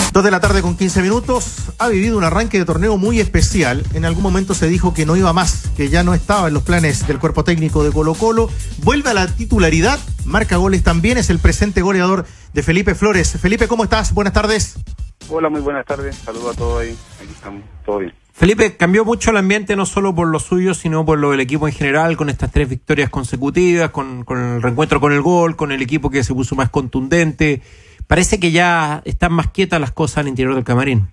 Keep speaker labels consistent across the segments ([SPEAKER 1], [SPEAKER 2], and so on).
[SPEAKER 1] 2:15 Ha vivido un arranque de torneo muy especial. En algún momento se dijo que no iba más, que ya no estaba en los planes del cuerpo técnico de Colo-Colo. Vuelve a la titularidad, marca goles también, es el presente goleador de Felipe Flores. Felipe, ¿cómo estás? Buenas tardes.
[SPEAKER 2] Hola, muy buenas tardes. Saludos a todos ahí. Aquí estamos, todo bien.
[SPEAKER 3] Felipe, cambió mucho el ambiente, no solo por lo suyo, sino por lo del equipo en general, con estas 3 victorias consecutivas, con el reencuentro con el gol, con el equipo que se puso más contundente. Parece que ya están más quietas las cosas al interior del camarín.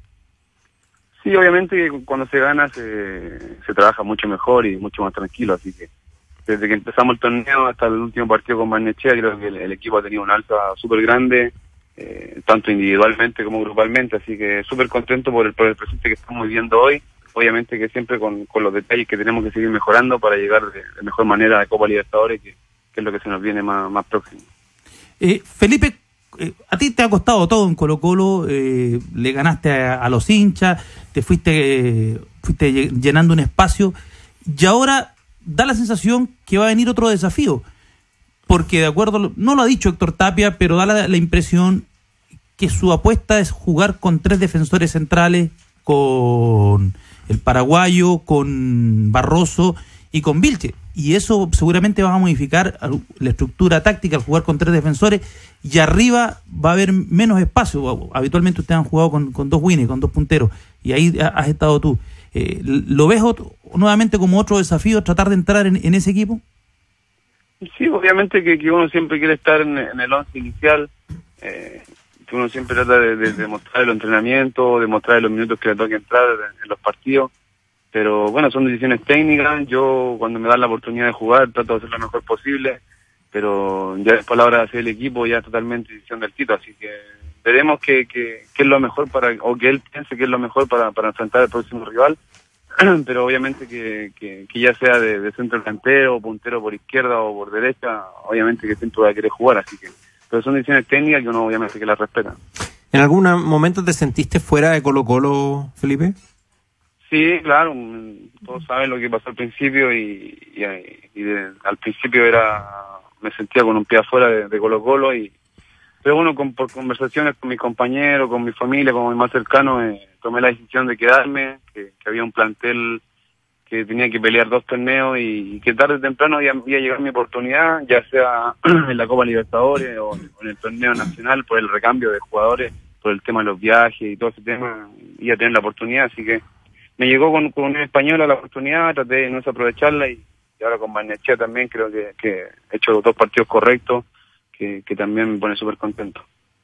[SPEAKER 2] Sí, obviamente cuando se gana se trabaja mucho mejor y mucho más tranquilo, así que desde que empezamos el torneo hasta el último partido con Barnechea, creo que el equipo ha tenido una alza súper grande, tanto individualmente como grupalmente, así que súper contento por el presente que estamos viviendo hoy. Obviamente que siempre con los detalles que tenemos que seguir mejorando para llegar de mejor manera a Copa Libertadores, que es lo que se nos viene más próximo.
[SPEAKER 4] Felipe, a ti te ha costado todo en Colo-Colo, le ganaste a los hinchas, te fuiste llenando un espacio, y ahora da la sensación que va a venir otro desafío, porque de acuerdo, no lo ha dicho Héctor Tapia, pero da la impresión que su apuesta es jugar con 3 defensores centrales, con el paraguayo, con Barroso y con Vilche, y eso seguramente va a modificar la estructura táctica al jugar con 3 defensores, y arriba va a haber menos espacio. Habitualmente ustedes han jugado con 2 wings, con 2 punteros, y ahí has estado tú. ¿Lo ves nuevamente como otro desafío, tratar de entrar en ese equipo?
[SPEAKER 2] Sí, obviamente que uno siempre quiere estar en el 11 inicial, que uno siempre trata de mostrar el entrenamiento, de mostrar los minutos que le toca entrar en los partidos, pero bueno, son decisiones técnicas. Yo cuando me dan la oportunidad de jugar trato de hacer lo mejor posible, pero ya después a la hora de hacer el equipo ya es totalmente decisión del Tito, así que veremos qué es lo mejor o que él piense que es lo mejor para enfrentar al próximo rival, pero obviamente que ya sea de centro delantero, puntero por izquierda o por derecha, obviamente que siempre va a querer jugar, así que pero son decisiones técnicas que uno obviamente que las respeta. ¿En
[SPEAKER 3] algún momento te sentiste fuera de Colo-Colo, Felipe?
[SPEAKER 2] Sí, claro, todos saben lo que pasó al principio y al principio me sentía con un pie afuera de Colo-Colo, pero bueno, por conversaciones con mis compañeros, con mi familia, con mis más cercanos, tomé la decisión de quedarme, que había un plantel que tenía que pelear 2 torneos y que tarde o temprano iba a llegar mi oportunidad, ya sea en la Copa Libertadores o en el torneo nacional, por el recambio de jugadores, por el tema de los viajes y todo ese tema, iba a tener la oportunidad, así que me llegó con un español a la oportunidad, traté de no desaprovecharla y ahora con Barnechea también creo que he hecho 2 partidos correctos, que también me pone súper contento.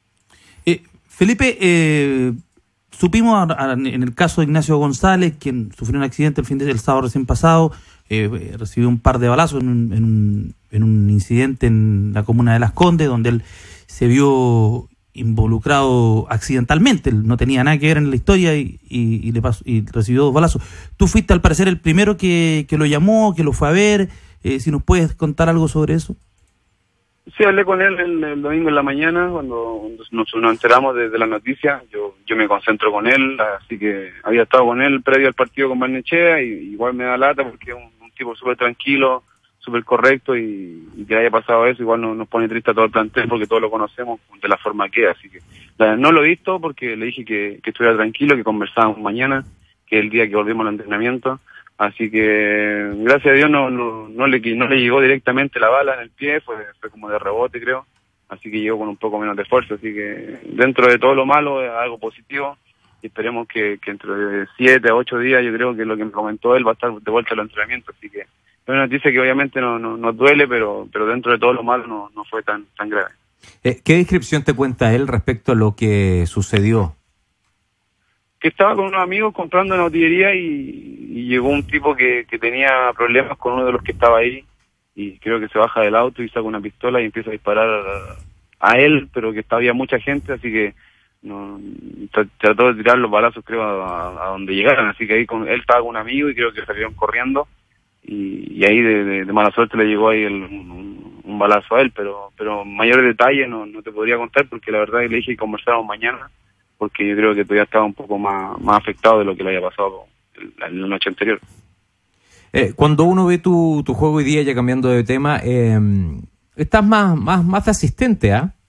[SPEAKER 4] Felipe, supimos en el caso de Ignacio González, quien sufrió un accidente el sábado recién pasado, recibió un par de balazos en un incidente en la comuna de Las Condes, donde él se vio involucrado accidentalmente. Él no tenía nada que ver en la historia y recibió 2 balazos. Tú fuiste al parecer el primero que lo llamó, que lo fue a ver. Si nos puedes contar algo sobre eso.
[SPEAKER 2] Sí, hablé con él el domingo en la mañana, cuando nos enteramos de la noticia. Yo me concentro con él, así que había estado con él previo al partido con Barnechea, y igual me da lata porque es un tipo súper tranquilo, súper correcto, y que haya pasado eso igual nos pone triste a todo el plantel porque todos lo conocemos de la forma que es, así que no lo he visto porque le dije que estuviera tranquilo, que conversábamos mañana, que es el día que volvimos al entrenamiento. Así que gracias a Dios no le llegó directamente la bala en el pie, fue como de rebote creo, así que llegó con un poco menos de fuerza, así que dentro de todo lo malo es algo positivo y esperemos que entre 7 a 8 días, yo creo que lo que me comentó él va a estar de vuelta al entrenamiento, así que es una noticia que obviamente nos duele, pero dentro de todo lo malo no fue tan grave.
[SPEAKER 3] ¿Qué descripción te cuenta él respecto a lo que sucedió?
[SPEAKER 2] Que estaba con unos amigos comprando en la botillería y llegó un tipo que tenía problemas con uno de los que estaba ahí, y creo que se baja del auto y saca una pistola y empieza a disparar a él, pero que había mucha gente, así que trató de tirar los balazos creo a donde llegaran, así que ahí él estaba con un amigo y creo que salieron corriendo y ahí de mala suerte le llegó ahí un balazo a él, pero mayores detalles no te podría contar porque la verdad es que le dije que conversáramos mañana, porque yo creo que todavía estaba un poco más afectado de lo que le había pasado la noche anterior.
[SPEAKER 3] Cuando uno ve tu juego hoy día, ya cambiando de tema, estás más de asistente, ¿ah?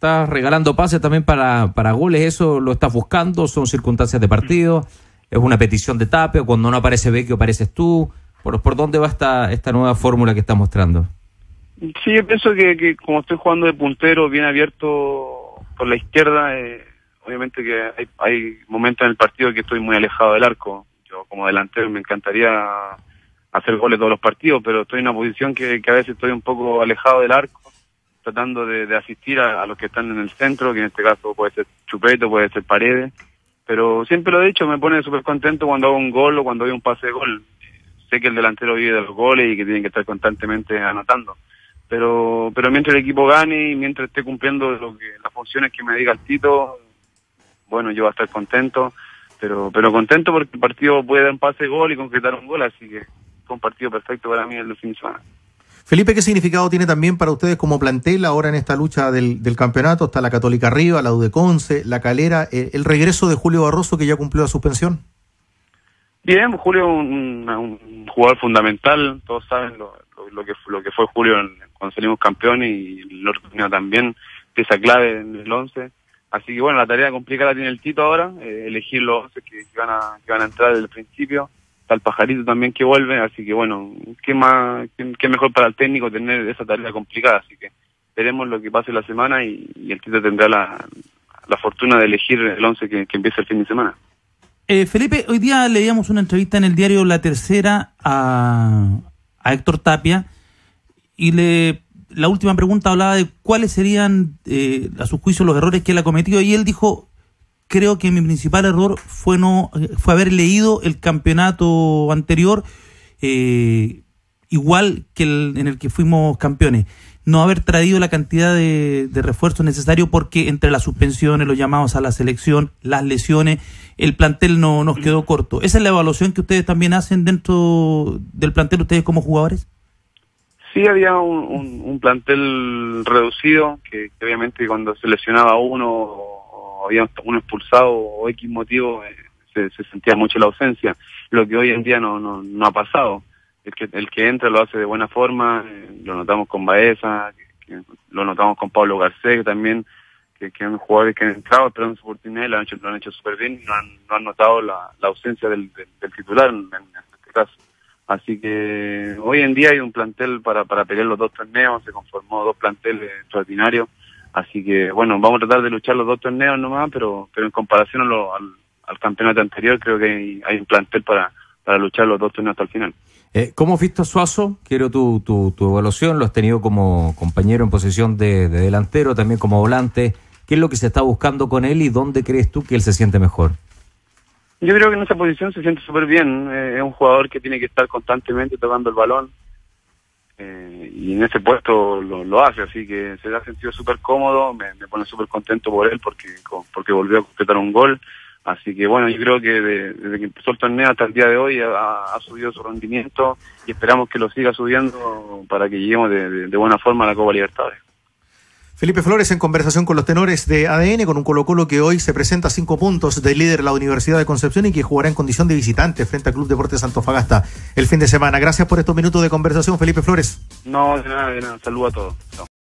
[SPEAKER 5] estás regalando pases también para goles. ¿Eso lo estás buscando? ¿Son circunstancias de partido? ¿Es una petición de Tapia? Cuando no aparece Vecchio apareces tú. ¿Por dónde va esta nueva fórmula que estás mostrando?
[SPEAKER 2] Sí, yo pienso que como estoy jugando de puntero, bien abierto por la izquierda, obviamente que hay momentos en el partido que estoy muy alejado del arco. Yo como delantero me encantaría hacer goles todos los partidos, pero estoy en una posición que a veces estoy un poco alejado del arco, tratando de asistir a los que están en el centro, que en este caso puede ser Chupeto, puede ser Paredes, pero siempre lo he dicho, me pone súper contento cuando hago un gol o cuando doy un pase de gol. Sé que el delantero vive de los goles y que tiene que estar constantemente anotando, pero mientras el equipo gane y mientras esté cumpliendo las funciones que me diga el Tito, bueno, yo voy a estar contento, pero contento porque el partido puede dar un pase de gol y concretar un gol, así que fue un partido perfecto para mí el fin de semana.
[SPEAKER 1] Felipe, ¿qué significado tiene también para ustedes como plantel ahora en esta lucha del campeonato? Está la Católica arriba, la U de Conce, la Calera, el regreso de Julio Barroso, que ya cumplió la suspensión.
[SPEAKER 2] Bien, Julio un jugador fundamental, todos saben lo que fue Julio cuando salimos campeones, y el otro torneo también, pieza clave en el 11. Así que bueno, la tarea complicada la tiene el Tito ahora, elegir los 11 que van a entrar desde el principio. Está el Pajarito también que vuelve, así que bueno, qué mejor para el técnico tener esa tarea complicada, así que veremos lo que pase la semana y el Tito tendrá la fortuna de elegir el 11 que empieza el fin de semana.
[SPEAKER 4] Felipe, hoy día leíamos una entrevista en el diario La Tercera a Héctor Tapia, y la última pregunta hablaba de cuáles serían, a su juicio, los errores que él ha cometido, y él dijo: creo que mi principal error fue haber leído el campeonato anterior, igual que en el que fuimos campeones. No haber traído la cantidad de refuerzos necesarios, porque entre las suspensiones, los llamados a la selección, las lesiones, el plantel no nos quedó corto. ¿Esa es la evaluación que ustedes también hacen dentro del plantel, ustedes como jugadores?
[SPEAKER 2] Sí, había un plantel reducido, que obviamente cuando se lesionaba uno o había uno expulsado o X motivo, se sentía mucho la ausencia, lo que hoy en día no ha pasado. El que entra lo hace de buena forma, lo notamos con Baeza, lo notamos con Pablo Garcés también, que son jugadores que han entrado esperando su oportunidad y lo han hecho súper bien, y no han notado la ausencia del titular en este caso. Así que hoy en día hay un plantel para pelear los dos torneos, se conformó 2 planteles extraordinarios, así que bueno, vamos a tratar de luchar los 2 torneos nomás, pero en comparación al campeonato anterior, creo que hay un plantel para luchar los 2 torneos hasta el final.
[SPEAKER 5] ¿Cómo has visto a Suazo? Quiero tu evaluación. Lo has tenido como compañero en posición de delantero, también como volante. ¿Qué es lo que se está buscando con él y dónde crees tú que él se siente mejor?
[SPEAKER 2] Yo creo que en esa posición se siente súper bien. Es un jugador que tiene que estar constantemente tocando el balón, y en ese puesto lo hace, así que se ha sentido súper cómodo. Me pone súper contento por él porque volvió a completar un gol. Así que bueno, yo creo que desde que empezó el torneo hasta el día de hoy ha subido su rendimiento, y esperamos que lo siga subiendo para que lleguemos de buena forma a la Copa Libertadores.
[SPEAKER 1] Felipe Flores en conversación con los tenores de ADN, con un Colo-Colo que hoy se presenta a 5 puntos del líder de la Universidad de Concepción y que jugará en condición de visitante frente al Club Deportes Antofagasta el fin de semana. Gracias por estos minutos de conversación, Felipe Flores.
[SPEAKER 2] No, de nada. Saludos a todos. Chao.